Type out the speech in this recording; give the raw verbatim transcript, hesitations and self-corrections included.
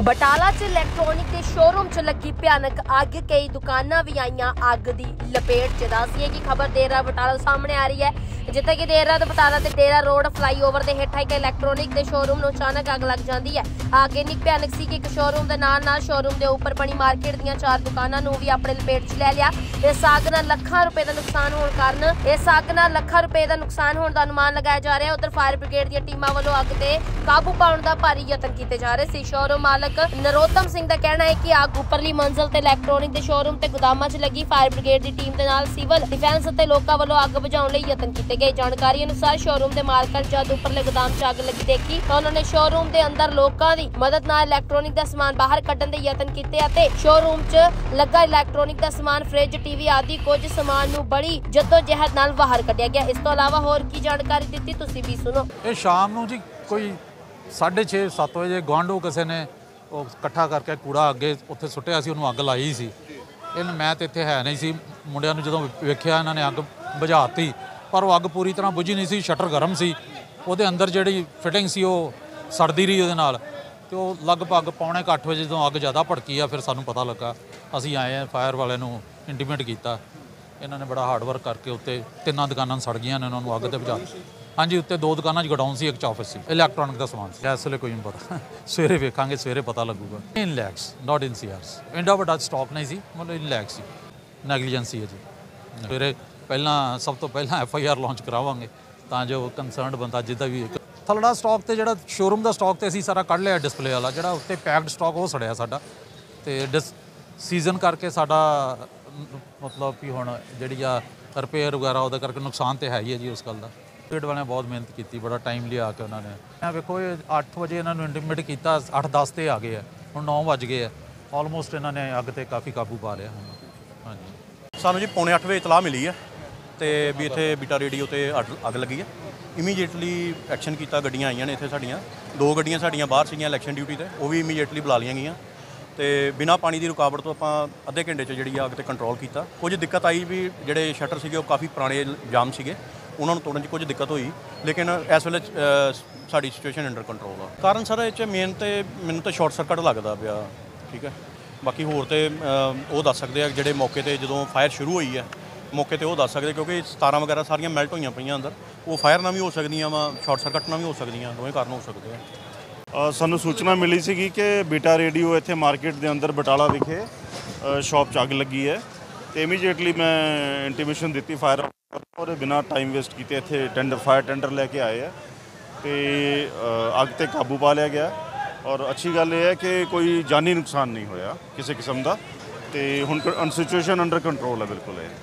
बटाला च इलैक्ट्रॉनिक के शोरूम च लगी भयानक अग, कई दुकानां भी आईयां अग दी लपेट च। दस्सिए कि खबर देर रात बटाला सामने आ रही है, जिथे कि देर रात बटाला ते डेरा रोड फ्लाईओवर के हेठा एक इलैक्ट्रॉनिक के शोरूम नूं अचानक अग लग जाती है। अग इन्नी भयानक सी कि एक शोरूम के नाल नाल शोरूम के उपर बनी मार्केट दीयां चार दुकानां नूं भी अपने लपेट च लै लिया। इस अग नाल लखां रुपए का नुकसान होने कारण इस अग नाल लखां रुपए का नुकसान होने का अनुमान लगाया जा रहा है। उधर फायर ब्रिगेड दी टीमां वल्लों अग ते काबू पाउण दा भारी यतन कीते जा रहे सी। शोरूम मालक नरोत्तम सिंह का कहना है कि अग उपरली मंजिल ते इलैक्ट्रॉनिक के शोरूम ते गोदामां च लगी। फायर ब्रिगेड की टीम के नाल सिविल डिफेंस ते लोकां वल्लों अग बुझाउण लई यतन कीते गए। जानकारी अनुसार शोरूम के मालक जद उपरले गोदाम च अग लगी देखी तो उन्होंने शोरूम के अंदर लोकां दी मदद नाल इलैक्ट्रॉनिक का समान बाहर कड्ढण दे यतन कीते अते शोरूम च लगा इलैक्ट्रॉनिक का समान फ्रिज टीवी आदि कुछ समान नूं बड़ी जद्दोजहद नाल बाहर कड्ढिया गया। इस तो अलावा होर की जानकारी दित्ती तुसीं भी सुनो। ਇਹ ਸ਼ਾਮ ਨੂੰ ਜੀ ਕੋਈ साढ़े छे सत्त ਵਜੇ ਗੁਆਂਢੋਂ ਕਿਸੇ ਨੇ ਉਹ ਇਕੱਠਾ ਕਰਕੇ ਕੂੜਾ ਅੱਗੇ ਉੱਥੇ ਸੁੱਟਿਆ ਸੀ, ਉਹਨੂੰ ਅੱਗ ਲਾਈ ਸੀ। ਇਹਨ ਮੈਂ ਤੇ ਇੱਥੇ ਹੈ ਨਹੀਂ ਸੀ, ਮੁੰਡਿਆਂ ਨੂੰ ਜਦੋਂ ਵੇਖਿਆ ਇਹਨਾਂ ਨੇ ਅੱਗ ਬੁਝਾਤੀ, ਪਰ ਉਹ ਅੱਗ ਪੂਰੀ ਤਰ੍ਹਾਂ ਬੁਝੀ ਨਹੀਂ ਸੀ। ਸ਼ਟਰ ਗਰਮ ਸੀ, ਉਹਦੇ ਅੰਦਰ ਜਿਹੜੀ ਫਿਟਿੰਗ ਸੀ ਉਹ ਸੜਦੀ ਰਹੀ ਉਹਦੇ ਨਾਲ, ਤੇ ਉਹ ਲਗਭਗ ਪੌਣੇ ਅੱਠ ਵਜੇ ਜਦੋਂ ਅੱਗ ਜ਼ਿਆਦਾ ਭੜਕੀ ਆ ਫਿਰ ਸਾਨੂੰ ਪਤਾ ਲੱਗਾ। ਅਸੀਂ ਆਏ ਆ, ਫਾਇਰ ਵਾਲਿਆਂ ਨੂੰ ਇੰਟੀਮੇਟ ਕੀਤਾ। ਇਹਨਾਂ ਨੇ ਬੜਾ ਹਾਰਡ ਵਰਕ ਕਰਕੇ ਉੱਤੇ ਤਿੰਨਾਂ ਦੁਕਾਨਾਂ ਸੜ ਗਈਆਂ ਨੇ, ਉਹਨਾਂ ਨੂੰ ਅੱਗ ਤੇ ਬੁਝਾ हाँ जी। उत्ते दो दुकाना गडाउन से एक च ऑफिस से इलैक्ट्रॉनिक का समान से। इस वे कोई नहीं पता, सवेरे वेखांगे, सवेरे पता लगूगा। इन लैक्स नॉट इन सी आरस इंडा वड्डा स्टॉक नहीं सी, मतलब इन लैक्स ही नैगलीजेंसी है जी। सवेरे पहला सब तो पहला एफ आई आर लॉन्च करावांगे तां जो कंसर्नड बंदा जिदा भी थलड़ा स्टॉक ते जिहड़ा शोरूम का स्टॉक ते असीं सारा कढ़ लिया। डिस्पले वाला जिहड़ा उत्ते पैक्ड स्टॉक वो सड़िया साडा, ते डिस सीजन करके साडा मतलब कि हुण जिहड़ी आ रिपेयर वगैरह उहदे करके नुकसान तो है ही है जी। उस गल का ਪੀਡ ਵਾਲਿਆਂ ਬਹੁਤ ਮਿਹਨਤ ਕੀਤੀ, ਬੜਾ ਟਾਈਮ ਲਿਆ ਕੇ ਉਹਨਾਂ ਨੇ। ਮੈਂ ਵੇਖੋ ਇਹ ਅੱਠ ਵਜੇ ਇਹਨਾਂ ਨੂੰ ਇੰਟੀਮੇਟ ਕੀਤਾ, ਅੱਠ ਦਸ ਤੇ ਆ ਗਏ ਆ, ਹੁਣ ਨੌ ਵੱਜ ਗਏ ਆ। ਆਲਮੋਸਟ ਇਹਨਾਂ ਨੇ ਅੱਗ ਤੇ ਕਾਫੀ ਕਾਬੂ ਪਾ ਲਿਆ ਹੁਣ। ਹਾਂਜੀ, ਸਾਨੂੰ ਜੀ ਪੌਣੇ ਅੱਠ ਵਜੇ ਇਤਲਾਹ ਮਿਲੀ ਹੈ ਤੇ ਵੀ ਇੱਥੇ ਬੀਟਾ ਰੇਡੀਓ ਤੇ ਅੱਗ ਲੱਗੀ ਹੈ। ਇਮੀਡੀਏਟਲੀ ਐਕਸ਼ਨ ਕੀਤਾ, ਗੱਡੀਆਂ ਆਈਆਂ ਨੇ ਇੱਥੇ ਸਾਡੀਆਂ, ਦੋ ਗੱਡੀਆਂ ਸਾਡੀਆਂ ਬਾਹਰ ਸੀਗੀਆਂ ਇਲੈਕਸ਼ਨ ਡਿਊਟੀ ਤੇ, ਉਹ ਵੀ ਇਮੀਡੀਏਟਲੀ ਬੁਲਾ ਲਈਆਂ ਗਈਆਂ ਤੇ ਬਿਨਾਂ ਪਾਣੀ ਦੀ ਰੁਕਾਵਟ ਤੋਂ ਆਪਾਂ ਅੱਧੇ ਘੰਟੇ 'ਚ ਜਿਹੜੀ ਅੱਗ ਤੇ ਕੰਟਰੋਲ ਕੀਤਾ। ਕੁਝ ਦਿੱਕਤ ਆਈ ਵੀ ਜਿਹੜੇ ਸ਼ਟਰ ਸੀਗੇ ਉਹ ਕਾਫੀ ਪੁਰਾਣੇ ਜਾਮ ਸੀਗੇ, ਉਹਨਾਂ ਨੂੰ ਤੋੜਨ 'ਚ ਕੁਝ ਦਿੱਕਤ ਹੋਈ, ਲੇਕਿਨ ਇਸ ਵੇਲੇ ਸਾਡੀ ਸਿਚੁਏਸ਼ਨ ਅੰਡਰ ਕੰਟਰੋਲ ਆ। ਕਾਰਨ ਸਰ ਇਹ 'ਚ ਮੇਨ ਤੇ ਮੈਨੂੰ ਤਾਂ ਸ਼ਾਰਟ ਸਰਕਟ ਲੱਗਦਾ ਪਿਆ, ਠੀਕ ਹੈ। ਬਾਕੀ ਹੋਰ ਤੇ ਉਹ ਦੱਸ ਸਕਦੇ ਆ ਜਿਹੜੇ ਮੌਕੇ 'ਤੇ ਜਦੋਂ ਫਾਇਰ ਸ਼ੁਰੂ ਹੋਈ ਹੈ, ਮੌਕੇ 'ਤੇ ਉਹ ਦੱਸ ਸਕਦੇ, ਕਿਉਂਕਿ ਤਾਰਾਂ ਵਗੈਰਾ ਸਾਰੀਆਂ ਮੈਲਟ ਹੋਈਆਂ ਪਈਆਂ ਅੰਦਰ। ਉਹ ਫਾਇਰ ਨਾਲ ਵੀ ਹੋ ਸਕਦੀਆਂ ਵਾ, ਸ਼ਾਰਟ ਸਰਕਟ ਨਾਲ ਵੀ ਹੋ ਸਕਦੀਆਂ, ਦੋਵੇਂ ਕਾਰਨ ਹੋ ਸਕਦੇ ਆ। ਸਾਨੂੰ ਸੂਚਨਾ ਮਿਲੀ ਸੀਗੀ ਕਿ ਬੀਟਾ ਰੇਡੀਓ ਇੱਥੇ ਮਾਰਕੀਟ ਦੇ ਅੰਦਰ ਬਟਾਲਾ ਵਿਖੇ ਸ਼ਾਪ 'ਚ ਅੱਗ ਲੱਗੀ ਹੈ, ਤੇ ਇਮੀਡੀਏਟਲੀ ਮੈਂ ਇੰਟੀਮੇਸ਼ਨ ਦਿੱਤੀ ਫਾਇਰ और बिना टाइम वेस्ट किए इतने टेंडर फायर टेंडर लैके आए हैं, तो अग ते काबू पा लिया गया। और अच्छी गल यह है कि कोई जानी नुकसान नहीं होया किसी किस्म का, तो हुण सिचुएशन अंडर कंट्रोल है बिल्कुल है।